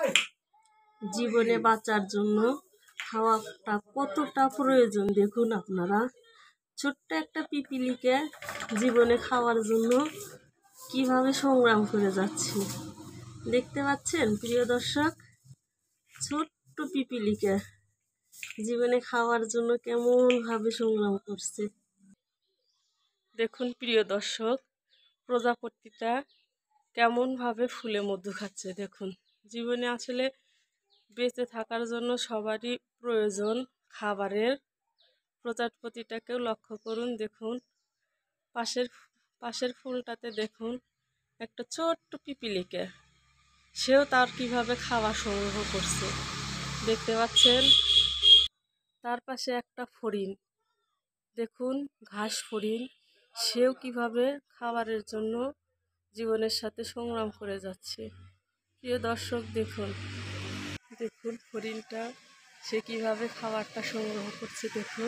জীবনে বাঁচার জন্য খাওয়াটা কতটা প্রয়োজন দেখুন আপনারা। ছোট্ট একটা পিপিলিকে জীবনে খাওয়ার জন্য কিভাবে সংগ্রাম করে যাচ্ছে দেখতে পাচ্ছেন প্রিয় দর্শক। ছোট্ট পিপিলিকে জীবনে খাওয়ার জন্য কেমনভাবে সংগ্রাম করছে দেখুন প্রিয় দর্শক। প্রজাপতিটা কেমনভাবে ফুলে মধু খাচ্ছে দেখুন। জীবনে আসলে বেঁচে থাকার জন্য সবারই প্রয়োজন খাবারের। প্রজাপতিটাকেও লক্ষ্য করুন দেখুন। পাশের ফুলটাতে দেখুন একটা ছোট্ট পিপিলিকে, সেও তার কিভাবে খাওয়া সংগ্রহ করছে দেখতে পাচ্ছেন। তার পাশে একটা ফড়িং দেখুন, ঘাস ফড়িং, সেও কিভাবে খাবারের জন্য জীবনের সাথে সংগ্রাম করে যাচ্ছে। প্রিয় দর্শক দেখুন, দেখুন ফড়িংটা সে কিভাবে খাবারটা সংগ্রহ করছে দেখুন।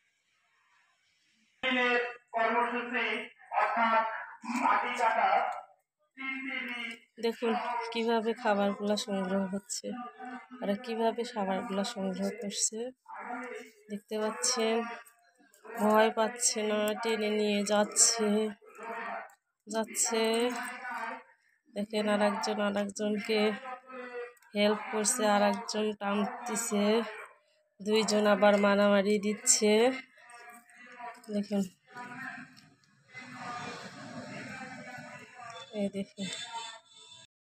দেখুন কিভাবে খাবারগুলো সংগ্রহ হচ্ছে আর কিভাবে খাবারগুলো সংগ্রহ করছে দেখতে পাচ্ছেন। ভয় পাচ্ছে না, টেনে নিয়ে যাচ্ছে। দেখেন আর একজনকে হেল্প করছে, আর একজন টানতেছে, দুইজন আবার মারামারি দিচ্ছে দেখুন। এই দেখুন।